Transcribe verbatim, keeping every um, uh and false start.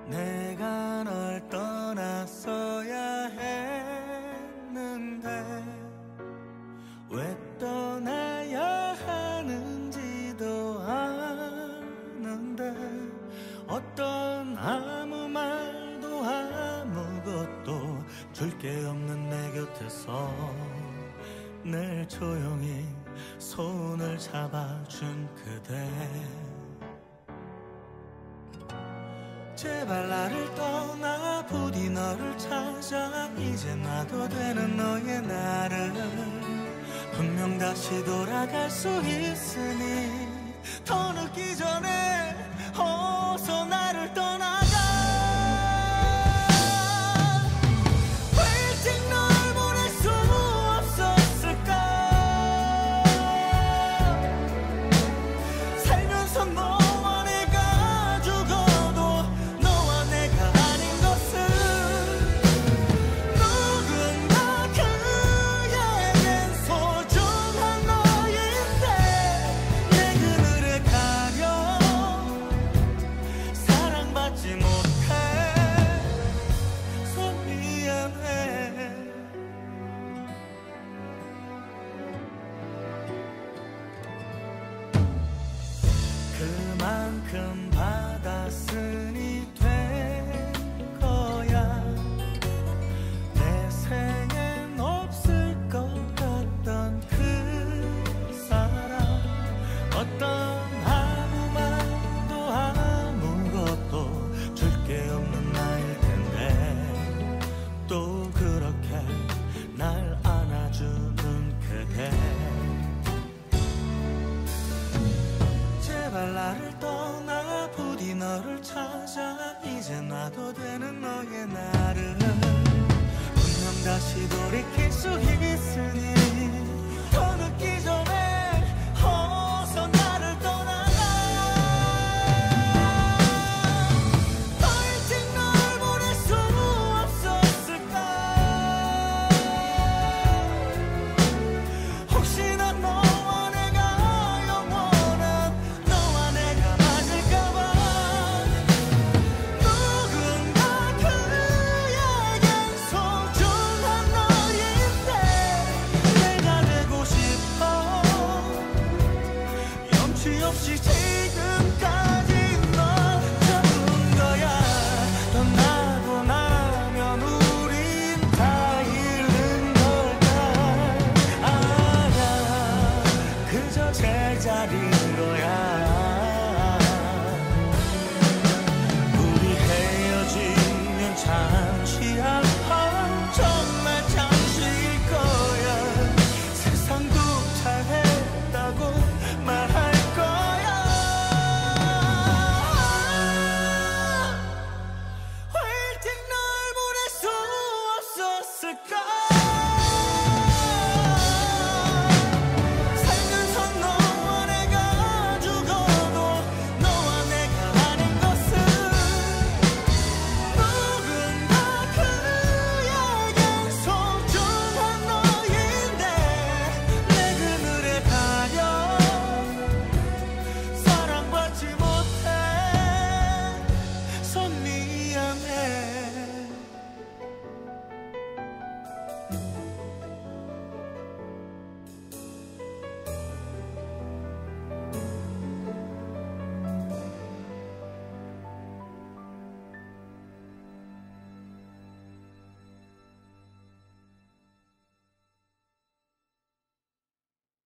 내가 널 떠났어야 했는데 왜 떠나야 하는지도 아는데 어떤 아무 말도 아무것도 줄 게 없는 내 곁에서 늘 조용히 손을 잡아준 그대 제발 나를 떠나 부디 너를 찾아 이제 놔도 되는 너의 나를 분명 다시 돌아갈 수 있으니 더 늦기 전에 어서 나를 떠나가 왜 일찍 널 보낼 수 없었을까 살면서 너와 내가 죽어도 너와 내가 아닌 것을 누군가 그에겐 소중한 너인데 내 그늘에 가려 사랑받지 못해서 미안해 그만큼 받았으니 된 거야 내 생엔 없을 것 같던 그 사람 어떤 아무 말도 아무것도 줄 게 없는 나일 텐데 또 그렇게 날 안아주는 그대 제발 나를 떠나 부디 너를 찾아 이제 놔도 되는 너의 나를 분명 다시 돌이킬 수 있으니